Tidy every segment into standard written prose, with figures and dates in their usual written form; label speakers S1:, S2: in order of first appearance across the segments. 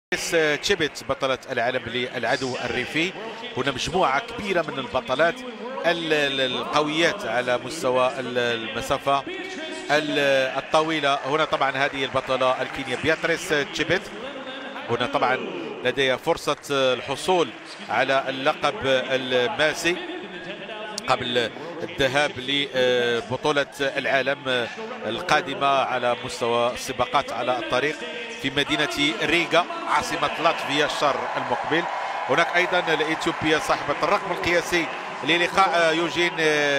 S1: تشيبت بطلة العالم للعدو الريفي. هنا مجموعة كبيرة من البطلات القويات على مستوى المسافة الطويلة. هنا طبعا هذه البطلة الكينيا بياتريس تشيبت، هنا طبعا لديها فرصة الحصول على اللقب الماسي قبل الذهاب لبطولة العالم القادمة على مستوى السباقات على الطريق في مدينة ريغا عاصمة لاتفيا الشهر المقبل. هناك أيضا الإثيوبية صاحبة الرقم القياسي للقاء يوجين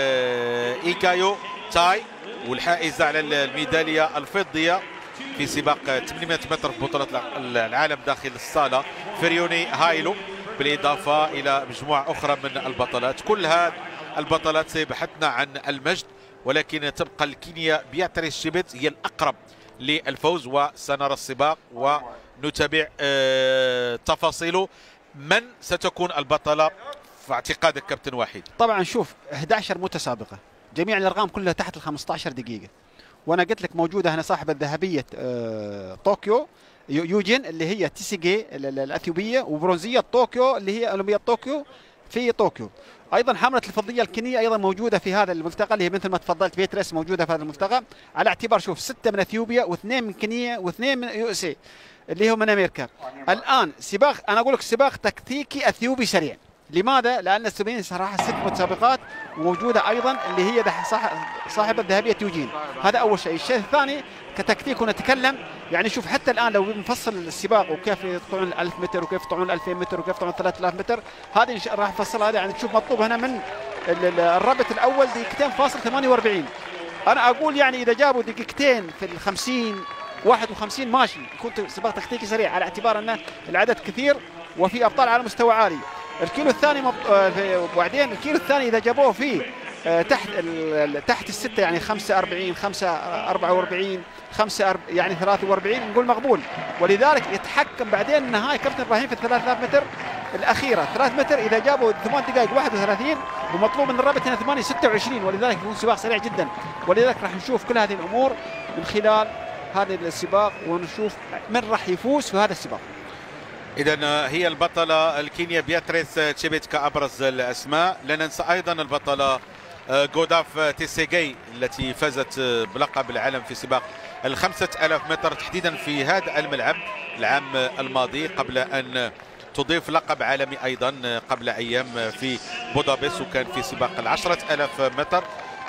S1: إيكايو تاي، والحائزة على الميدالية الفضية في سباق 800 متر في بطولة العالم داخل الصالة فريوني هايلو، بالإضافة إلى مجموعة أخرى من البطلات. كل هذه البطلات سيبحثن عن المجد، ولكن تبقى الكينيا بياتريس تشيبت هي الأقرب للفوز، وسنرى السباق ونتابع تفاصيله. من ستكون البطلة في اعتقادك كابتن وحيد؟
S2: طبعا شوف 11 متسابقة، جميع الأرقام كلها تحت ال 15 دقيقة، وانا قلت لك موجوده هنا صاحبه ذهبيه طوكيو يوجين اللي هي تيسيجي الاثيوبيه، وبرونزيه طوكيو اللي هي اولمبياد طوكيو في طوكيو. ايضا حامله الفضيه الكينيه ايضا موجوده في هذا الملتقى، اللي هي مثل ما تفضلت بيتريس موجوده في هذا الملتقى، على اعتبار شوف 6 من اثيوبيا و2 من كينيا و2 من يو اس اي اللي هو من امريكا. الان سباق، انا اقول لك سباق تكتيكي اثيوبي سريع. لماذا؟ لأن السباقين صراحة 6 متسابقات، وموجودة أيضا اللي هي صاحبة ذهبية يوجين. هذا أول شيء. الشيء الثاني كتكتيك ونتكلم، يعني شوف حتى الآن لو بنفصل السباق وكيف يطلعون 1000 متر وكيف يطلعون 2000 متر وكيف يطلعون 3000 متر، هذه راح نفصلها. يعني تشوف مطلوب هنا من الرابط الأول دقيقتين فاصل 48. أنا أقول يعني إذا جابوا دقيقتين في ال 50 51 ماشي، يكون سباق تكتيكي سريع، على اعتبار أن العدد كثير وفي أبطال على مستوى عالي. الكيلو الثاني وبعدين الكيلو الثاني اذا جابوه فيه تحت الستة، يعني 45 45 يعني 43، نقول مقبول. ولذلك يتحكم بعدين النهايه كابتن ابراهيم في 3000 متر الاخيره. 3 متر اذا جابوا 8 دقائق 31، ومطلوب من الرابط هنا 8 26، ولذلك يكون سباق سريع جدا. ولذلك راح نشوف كل هذه الامور من خلال هذا السباق، ونشوف من راح يفوز في هذا السباق.
S1: إذا هي البطلة الكينيا بياتريس تشيبت كأبرز الأسماء. لا ننسى أيضا البطلة غوداف تيسيجي التي فازت بلقب العالم في سباق 5000 متر تحديدا في هذا الملعب العام الماضي، قبل أن تضيف لقب عالمي أيضا قبل أيام في بودابست، وكان في سباق 10000 متر.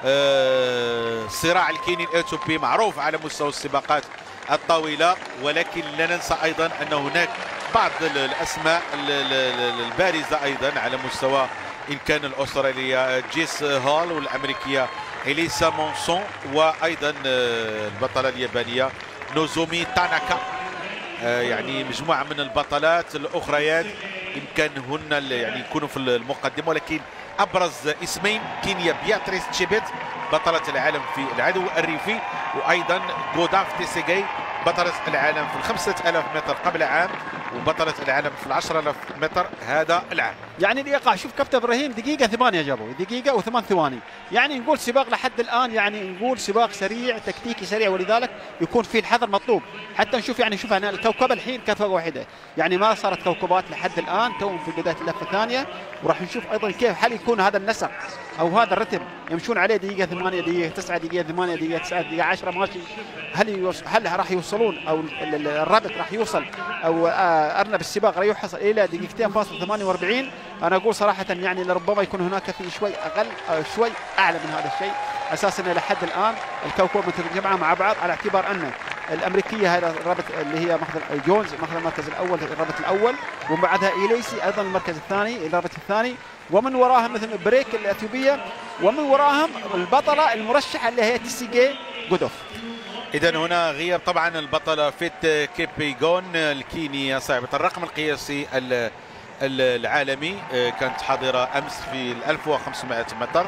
S1: الصراع الكيني الإثيوبي معروف على مستوى السباقات الطويلة، ولكن لا ننسى أيضا أن هناك بعض الأسماء البارزة أيضا على مستوى إن كان الأسترالية جيس هول، والأمريكية إليسا مونسون، وأيضا البطلة اليابانية نوزومي تاناكا. يعني مجموعة من البطلات الأخريات يمكنهن يعني يكونوا في المقدمة، ولكن أبرز اسمين كينيا بياتريس تشيبت بطلة العالم في العدو الريفي، وأيضا غوداف تيسيجي بطلة العالم في 5000 متر قبل عام، وبطلة العالم في 10000 متر هذا العام.
S2: يعني اللي يقع شوف كابتن ابراهيم دقيقة 8 جابوا، دقيقة و8 ثواني، يعني نقول سباق لحد الآن، يعني نقول سباق سريع تكتيكي سريع، ولذلك يكون فيه الحذر مطلوب. حتى نشوف يعني شوف أنا الكوكبة الحين كانت فوق واحدة، يعني ما صارت كوكبات لحد الآن، توهم في بداية اللفة الثانية. وراح نشوف أيضا كيف هل يكون هذا النسق أو هذا الرتم يمشون عليه دقيقة 8 دقيقة 9 دقيقة 8 دقيقة 9 دقيقة 10 ماشي. هل راح يوصلون أو الرابط راح يوصل أو أرنب السباق راح يحصل إلى دقيقتين فاصل 48؟ أنا أقول صراحة يعني لربما يكون هناك في شوي أقل أو شوي أعلى من هذا الشيء، أساسا لحد الآن الكوكب متجمعة مع بعض، على اعتبار أن الأمريكية هذا الرابط اللي هي ماخذ جونز ماخذ المركز الأول الرابط الأول، ومن بعدها إيليسي أيضا المركز الثاني الرابط الثاني، ومن وراهم مثل بريك الأثيوبية، ومن وراهم البطلة المرشحة اللي هي تيسيجي غودوف.
S1: إذا هنا غياب طبعا البطلة فيت كيبيغون الكينية صاحبة الرقم القياسي العالمي، كانت حاضرة أمس في 1500 متر.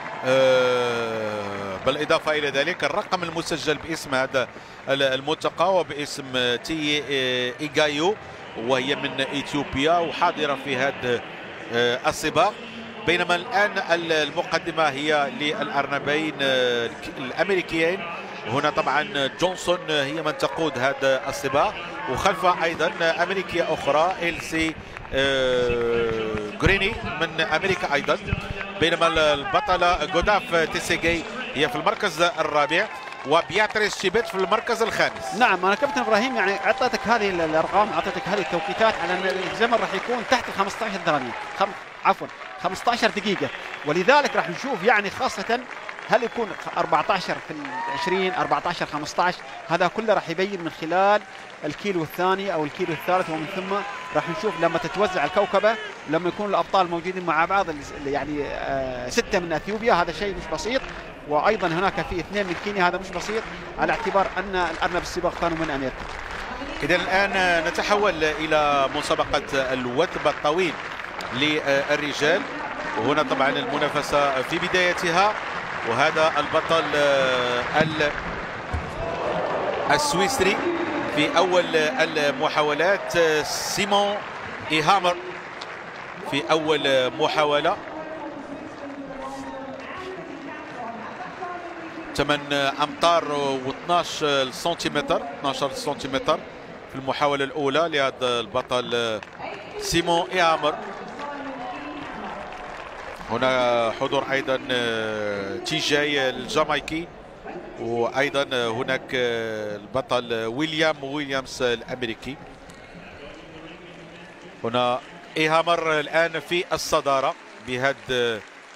S1: بالإضافة إلى ذلك الرقم المسجل باسم هذا الملتقى وباسم تي إيغايو، وهي من إثيوبيا وحاضرة في هذا السباق. بينما الآن المقدمة هي للأرنبين الأمريكيين هنا طبعا جونسون هي من تقود هذا السباق، وخلفها ايضا امريكيه اخرى إلسي غريني من امريكا ايضا، بينما البطله جوداف تيسيجي هي في المركز الرابع وبياتريس شيبت في المركز الخامس.
S2: نعم انا كابتن ابراهيم يعني اعطيتك هذه الارقام، اعطيتك هذه التوقيتات على ان الزمن راح يكون تحت ال 15 ثانيه، عفوا 15 دقيقه، ولذلك راح نشوف يعني خاصه هل يكون 14 في 20 14 15، هذا كله راح يبين من خلال الكيلو الثاني او الكيلو الثالث، ومن ثم راح نشوف لما تتوزع الكوكبه، لما يكون الابطال موجودين مع بعض يعني 6 من اثيوبيا، هذا شيء مش بسيط، وايضا هناك في 2 من كينيا، هذا مش بسيط على اعتبار ان الارنب السباق كانوا من امريكا.
S1: اذا الان نتحول الى مسابقه الوثب الطويل للرجال، وهنا طبعا المنافسه في بدايتها، وهذا البطل السويسري في اول المحاولات سيمون إيهامر في اول محاوله 8 امتار و12 سنتيمتر، 12 سنتيمتر في المحاوله الاولى لهذا البطل سيمون إيهامر. هنا حضور ايضا تيجاي الجامايكي، وايضا هناك البطل ويليامز الامريكي. هنا إيهامر الان في الصداره بهذه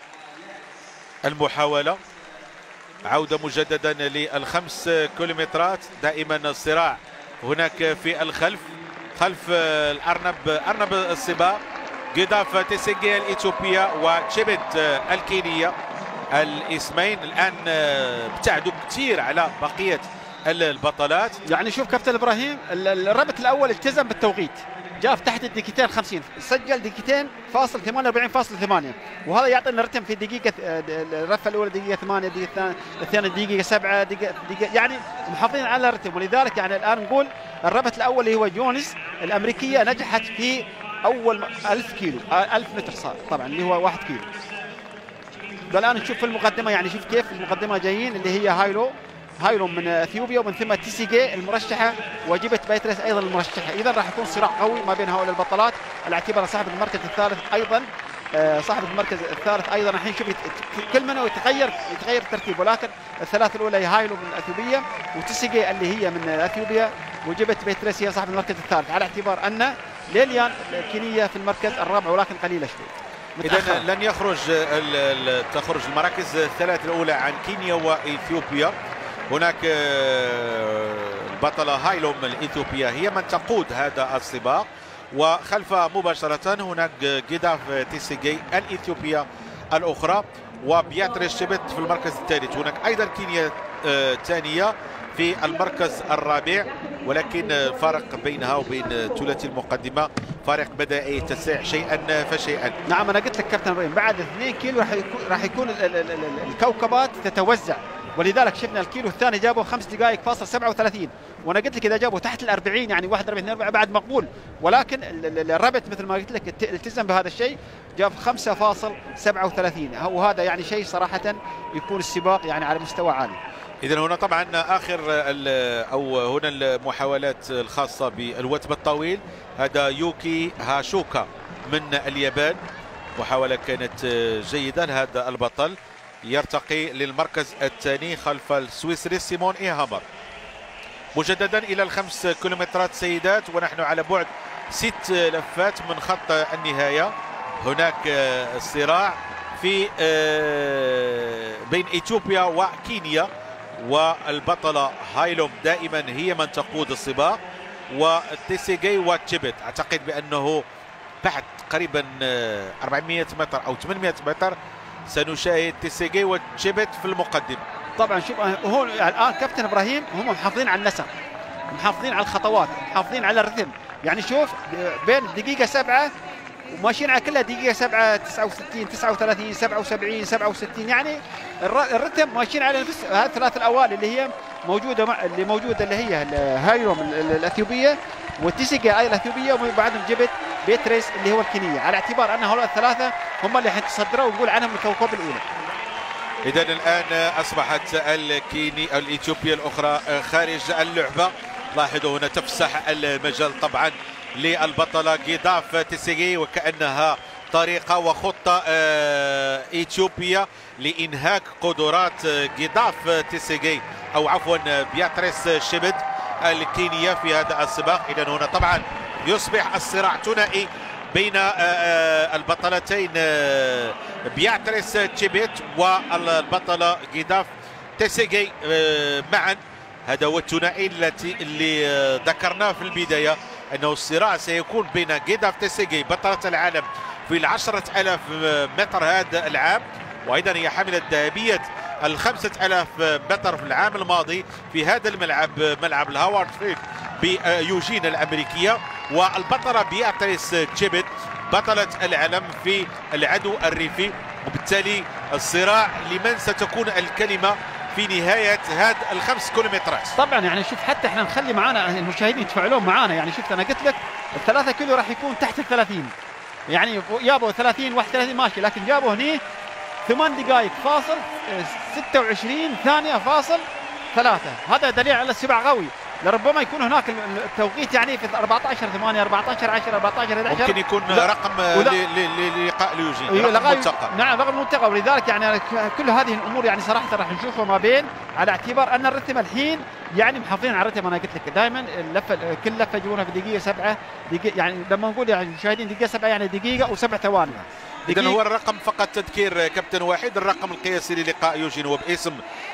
S1: المحاوله. عوده مجددا للخمس كيلومترات، دائما الصراع هناك في الخلف، خلف ارنب السباق جوداف تيسيجي الاثيوبيه وتشيبت الكينيه. الاسمين الان ابتعدوا كثير على بقيه البطلات.
S2: يعني شوف كابتن ابراهيم، الربط الاول التزم بالتوقيت، جاء في تحت الدقيقتين 50، سجل دقيقتين فاصل 48.8، وهذا يعطينا رتم في دقيقه، الرفه الاولى دقيقه 8، الدقيقه الثانيه دقيقه 7، دقيقه يعني محافظين على الرتم. ولذلك يعني الان نقول الربط الاول اللي هو جونز الامريكيه نجحت في اول 1000 كيلو 1000 متر صار طبعا اللي هو 1 كيلو. والان نشوف في المقدمه، يعني شوف كيف المقدمه جايين اللي هي هايلو من اثيوبيا، ومن ثم تيسيجي المرشحه، وجبت بيتريس ايضا المرشحه. اذا راح يكون صراع قوي ما بين هؤلاء البطلات على اعتبار صاحب المركز الثالث ايضا، صاحب المركز الثالث ايضا الحين شوف كل منه يتغير الترتيب، ولكن الثلاث الاولى هي هايلو من اثيوبيا، وتيسيجي اللي هي من اثيوبيا، وجبت بيتريس هي صاحب المركز الثالث، على اعتبار ان ليليان الكينيه في المركز الرابع ولكن قليله شوي.
S1: إذا لن تخرج المراكز الثلاث الأولى عن كينيا وإثيوبيا. هناك البطلة هايلوم الإثيوبية هي من تقود هذا السباق، وخلفها مباشرة هناك جوداف تيسيجي الإثيوبية الأخرى، وبياتريس شيبت في المركز الثالث. هناك أيضا كينيا ثانية في المركز الرابع، ولكن الفارق بينها وبين ثلاثي المقدمه فارق بدا يتسع شيئا فشيئا.
S2: نعم انا قلت لك كابتن ابراهيم بعد 2 كيلو راح يكون الكوكبات تتوزع، ولذلك شفنا الكيلو الثاني جابوا 5 دقائق فاصل 37، وانا قلت لك اذا جابوا تحت ال 40 يعني 41 بعد مقبول، ولكن الربط مثل ما قلت لك التزم بهذا الشيء، جاب 5.37، وهذا يعني شيء صراحه يكون السباق يعني على مستوى عالي.
S1: إذا هنا طبعا آخر أو هنا المحاولات الخاصة بالوثب الطويل، هذا يوكي هاشوكا من اليابان، محاولة كانت جيدة لهذا البطل، يرتقي للمركز الثاني خلف السويسري سيمون إيهامر. مجددا إلى ال5 كيلومترات سيدات، ونحن على بعد 6 لفات من خط النهاية. هناك صراع في بين إثيوبيا وكينيا، والبطلة هايلوم دائما هي من تقود السباق، وتيسيجي وتشيبت. اعتقد بانه بعد قريبا 400 متر او 800 متر سنشاهد تيسيجي وتشيبت في المقدمة.
S2: طبعا شوف هون الان كابتن ابراهيم هم محافظين على النسق، محافظين على الخطوات، محافظين على الرتم، يعني شوف بين الدقيقة 7 وماشيين على كلها دقيقة 7 69 39 77 67، يعني الرتم ماشيين على نفس هذه الثلاث الأوائل اللي هي موجودة اللي هي هايروم الأثيوبية، والتيسيجي أي الأثيوبية، وبعدهم جبت بيتريس اللي هو الكينية، على اعتبار أن هؤلاء الثلاثة هم اللي حيتصدروا ونقول عنهم الكوكب الأولى.
S1: إذا الآن أصبحت الكيني الإثيوبية الأخرى خارج اللعبة. لاحظوا هنا تفسح المجال طبعا للبطلة غيداف تيسيغي، وكأنها طريقة وخطة إثيوبيا لإنهاك قدرات غيداف تيسيغي أو عفوا بياتريس شيبت الكينية في هذا السباق. إذا هنا طبعا يصبح الصراع ثنائي بين البطلتين بياتريس تشيبيت والبطلة غيداف تيسيغي معا. هذا هو الثنائي اللي ذكرناه في البداية، أنه الصراع سيكون بين غيداف تيسيغي بطلة العالم في 10,000 متر هذا العام، وأيضا هي حاملة ذهبية 5,000 متر في العام الماضي في هذا الملعب، ملعب الهاوارد فيلد بيوجين الأمريكية، والبطلة بياتريس تشيبيت بطلة العالم في العدو الريفي. وبالتالي الصراع لمن ستكون الكلمة في نهاية هذا ال5 كيلومترات.
S2: طبعا يعني شوف حتى احنا نخلي معانا المشاهدين يتفاعلون معانا. يعني شفت انا قلت لك ال3 كيلو راح يكون تحت ال30، يعني جابوا 30 31 ماشي، لكن جابوا هني 8 دقائق فاصل 26 ثانية فاصل 3. هذا دليل على السباق قوي. لربما يكون هناك التوقيت يعني في 14 8 14 10 14 11
S1: ممكن يكون رقم للقاء اليوجين، رقم ملتقى.
S2: نعم رقم ملتقى. ولذلك يعني كل هذه الامور يعني صراحه راح نشوفها ما بين، على اعتبار ان الرتم الحين يعني محافظين على الرتم. انا قلت لك دائما اللفه كل لفه يجونها في دقيقه 7 دقيقه، يعني لما نقول يعني المشاهدين دقيقه 7 يعني دقيقه و7 ثواني.
S1: إذن هو الرقم فقط تذكير كابتن واحد، الرقم القياسي للقاء يوجين هو باسم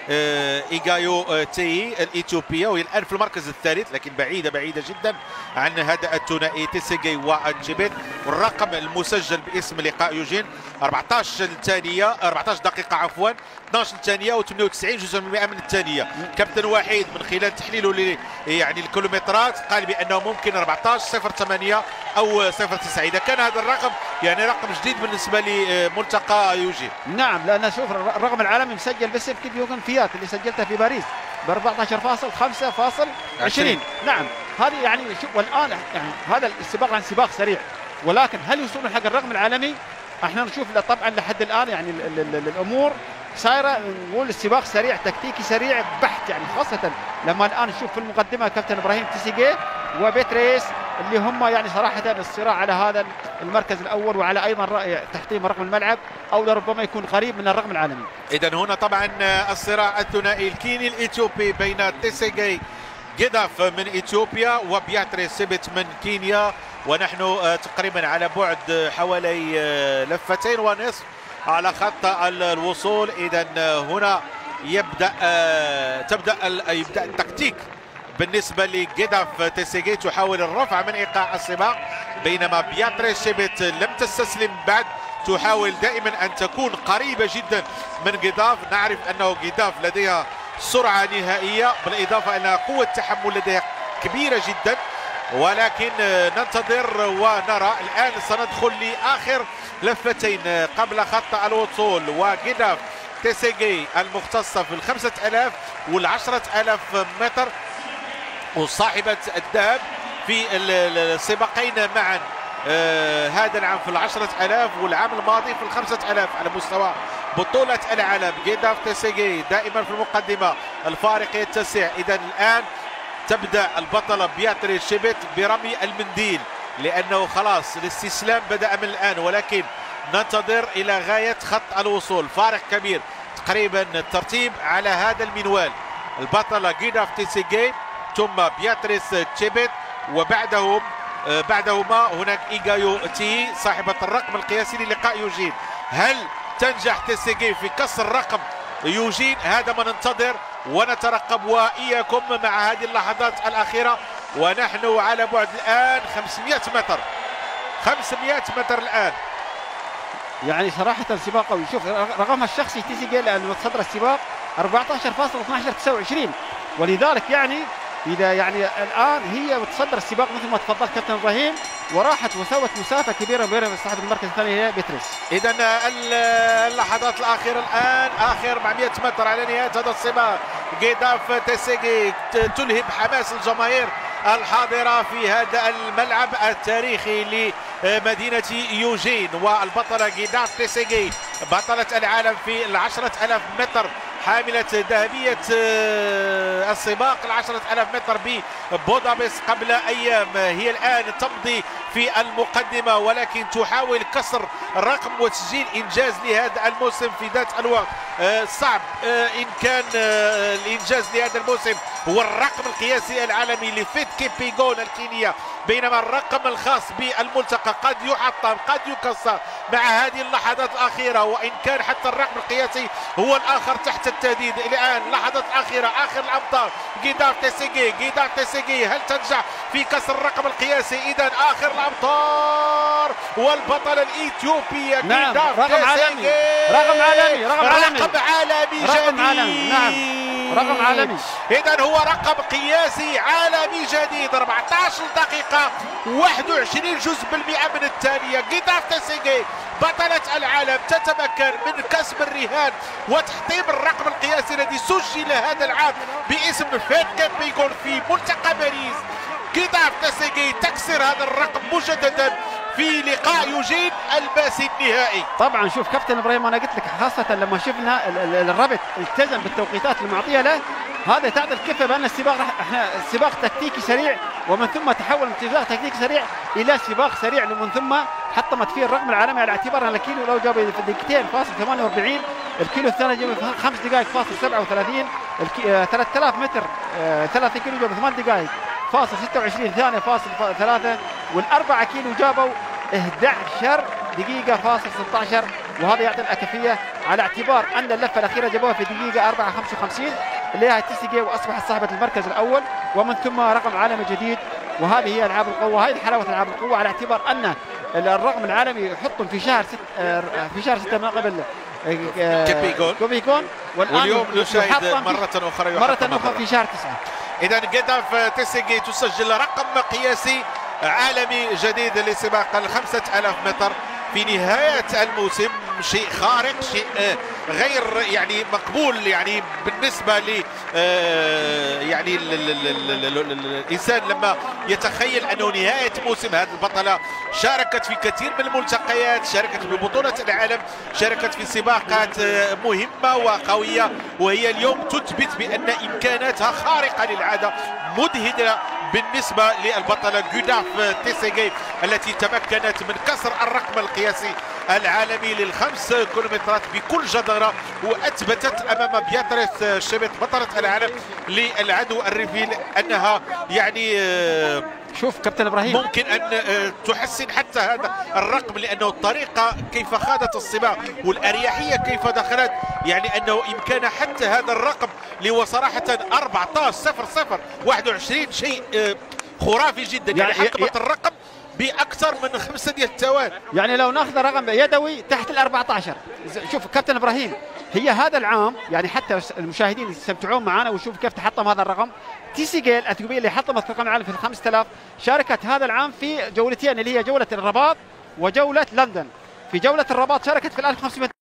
S1: إيغايو تي الإثيوبية، وهي الآن في المركز الثالث لكن بعيدة جدا عن هذا الثنائي تيسيغي وتشيبيت. والرقم المسجل باسم لقاء يوجين 14 دقيقة عفوا 12 ثانية و98 جزء من 100 من الثانية. كابتن وحيد من خلال تحليله يعني الكيلومترات قال بأنه ممكن 14:08 أو 0:9. إذا كان هذا الرقم يعني رقم جديد بالنسبة لملتقى يوجين.
S2: نعم، لأن شوف الرقم العالمي مسجل باسم كيف يوغن فيات اللي سجلته في باريس ب 14.5.20. نعم هذه يعني شوف. والآن يعني هذا السباق عن سباق سريع، ولكن هل يوصلون حق الرقم العالمي؟ احنا نشوف طبعا لحد الآن يعني الأمور صايره، نقول السباق سريع تكتيكي سريع بحت، يعني خاصه لما الان نشوف في المقدمه كابتن ابراهيم تيسيغي وبيتريس اللي هم يعني صراحه الصراع على هذا المركز الاول، وعلى ايضا تحطيم رقم الملعب او لربما يكون قريب من الرقم العالمي.
S1: اذا هنا طبعا الصراع الثنائي الكيني الاثيوبي بين تيسيغي غيداف من اثيوبيا وبياتريس شيبيت من كينيا، ونحن تقريبا على بعد حوالي 2.5 لفات على خط الوصول. اذا هنا يبدا التكتيك بالنسبه لغيداف تيسيغي، تحاول الرفع من ايقاع السباق، بينما بياتريس شيبيت لم تستسلم بعد، تحاول دائما ان تكون قريبه جدا من غيداف. نعرف انه غيداف لديها سرعه نهائيه، بالاضافه الى قوه تحمل لديها كبيره جدا، ولكن ننتظر ونرى. الآن سندخل لآخر لفتين قبل خط الوصول، وغيداف تيسيغي المختصة في 5000 وال10,000 متر، وصاحبة الذهب في السباقين معا هذا العام في 10,000 والعام الماضي في 5,000 على مستوى بطولة العالم. غيداف تيسيغي دائما في المقدمة، الفارق يتسع. إذا الآن تبدأ البطلة بياتريس شيبيت برمي المنديل، لأنه خلاص الاستسلام بدأ من الآن، ولكن ننتظر إلى غاية خط الوصول. فارق كبير تقريبا الترتيب على هذا المنوال، البطلة غيداف تيسيغي ثم بياتريس شيبيت، بعدهما هناك إيغايو تي صاحبة الرقم القياسي للقاء يوجين. هل تنجح تيسيغي في كسر رقم يوجين؟ هذا ما ننتظر ونترقب وإياكم مع هذه اللحظات الأخيرة، ونحن على بعد الآن 500 متر 500 متر الآن.
S2: يعني صراحة سباق قوي. شوف رقمها الشخصي تيسيغي لأنه تصدر السباق 14.1229، ولذلك يعني إذا يعني الآن هي بتصدر السباق مثل ما تفضلت كابتن إبراهيم، وراحت وسوت مسافة كبيرة بين صاحب المركز الثاني هي بيتريس.
S1: إذا اللحظات الأخيرة الآن، آخر 400 متر على نهاية هذا السباق. غيداف تيسيغي تلهب حماس الجماهير الحاضرة في هذا الملعب التاريخي لمدينة يوجين، والبطلة غيداف تيسيغي بطلة العالم في 10,000 متر، حاملة ذهبية السباق 10,000 متر ببودابست قبل أيام. هي الآن تمضي في المقدمة، ولكن تحاول كسر رقم وتسجيل إنجاز لهذا الموسم في ذات الوقت. صعب إن كان الإنجاز لهذا الموسم هو الرقم القياسي العالمي لفيت كيبيغون الكينية، بينما الرقم الخاص بالملتقى قد يحطم قد يكسر مع هذه اللحظات الأخيرة، وإن كان حتى الرقم القياسي هو الآخر تحت التهديد. الآن لحظات أخيرة، آخر الأمطار، غيدار تيسيغي هل تنجح في كسر الرقم القياسي؟ إذا آخر الأمطار والبطل الإثيوبية غيدار تيسيغي.
S2: رقم عالمي
S1: جديد.
S2: رقم عالمي.
S1: إذا هو رقم قياسي عالمي جديد. 14 دقيقة 21 جزء بالمئة من الثانية. غيدار تيسيغي بطلة العالم تتمكن من كسب الرهان وتحطيم الرقم القياسي الذي سجل هذا العام باسم فيت كيبيغون في ملتقى باريس. غيدار تيسيغي تكسر هذا الرقم مجددا في لقاء يوجين الباسي النهائي.
S2: طبعا شوف كابتن ابراهيم، انا قلت لك خاصه لما شفنا الربط التزم بالتوقيتات المعطيه له، هذا تعطي الكفه بان السباق احنا سباق تكتيكي سريع، ومن ثم تحول من سباق تكتيكي سريع الى سباق سريع، ومن ثم حطمت فيه الرقم العالمي على اعتبار ان الكيلو لو جاب في دقيقتين فاصل 48، الكيلو الثاني جاب 5 دقائق فاصل 37، 3000 متر 3 كيلو جاب 8 دقائق فاصل 26 ثانية فاصل 3، والأربعة كيلو جابوا 11 دقيقة فاصل 16، وهذا يعطي الأكفية على اعتبار أن اللفة الأخيرة جابوها في دقيقة 4:55 اللي هي تيسيغي، وأصبحت صاحبة المركز الأول، ومن ثم رقم عالمي جديد. وهذه هي ألعاب القوة، هذه حلاوة ألعاب القوة على اعتبار أن الرقم العالمي يحطهم في شهر 6 من قبل كيبيغون،
S1: واليوم نشاهد مرة أخرى
S2: في شهر 9.
S1: إذا غيدار تيسيغي تسجل رقم قياسي عالمي جديد لسباق 5,000 متر في نهاية الموسم. شيء خارق، شيء غير يعني مقبول يعني بالنسبة ل يعني الإنسان لما يتخيل أنه نهاية موسم. هذه البطلة شاركت في كثير من الملتقيات، شاركت ببطولة العالم، شاركت في سباقات مهمة وقوية، وهي اليوم تثبت بأن إمكاناتها خارقة للعادة، مذهلة بالنسبة للبطلة غيدار تيسيغي التي تمكنت من كسر الرقم القياسي العالمي لل5 كيلومترات بكل جدارة، وأثبتت أمام بياتريس شيبت بطلة العالم للعدو الريفيل أنها يعني
S2: شوف كابتن ابراهيم
S1: ممكن ان تحسن حتى هذا الرقم، لانه الطريقه كيف خاضت السباق والاريحيه كيف دخلت، يعني انه امكان حتى هذا الرقم اللي هو صراحه 14:00:21 شيء خرافي جدا، يعني حطمت الرقم باكثر من 5 ثواني.
S2: يعني لو ناخذ رقم يدوي تحت ال 14. شوف كابتن ابراهيم، هي هذا العام يعني حتى المشاهدين يستمتعون معنا ويشوفوا كيف تحطم هذا الرقم. تيسيغي الاثيوبيه اللي حطمت رقم العالم في 5000 شاركت هذا العام في جولتين اللي هي جوله الرباط وجوله لندن. في جوله الرباط شاركت في 1500